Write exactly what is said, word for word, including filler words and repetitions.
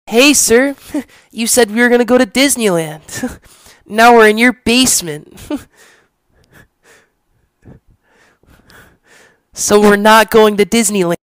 Hey, sir, you said we were gonna go to Disneyland. Now we're in your basement. So we're not going to Disneyland.